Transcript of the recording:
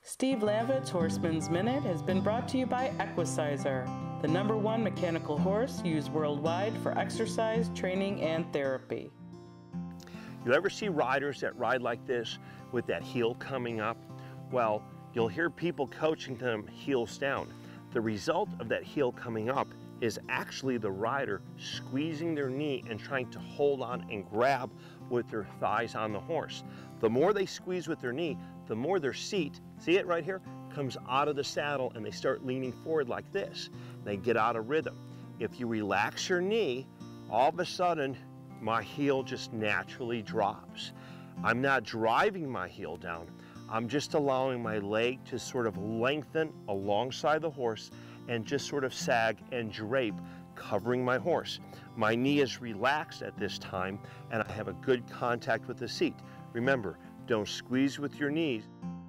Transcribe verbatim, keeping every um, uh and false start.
Steve Lavitt's Horseman's Minute has been brought to you by Equicizer, the number one mechanical horse used worldwide for exercise, training, and therapy. You ever see riders that ride like this with that heel coming up? Well, you'll hear people coaching them heels down. The result of that heel coming up is actually the rider squeezing their knee and trying to hold on and grab with their thighs on the horse. The more they squeeze with their knee, the more their seat, see it right here, comes out of the saddle and they start leaning forward like this. They get out of rhythm. If you relax your knee, all of a sudden, my heel just naturally drops. I'm not driving my heel down. I'm just allowing my leg to sort of lengthen alongside the horse and just sort of sag and drape, covering my horse. My knee is relaxed at this time and I have a good contact with the seat. Remember, don't squeeze with your knees.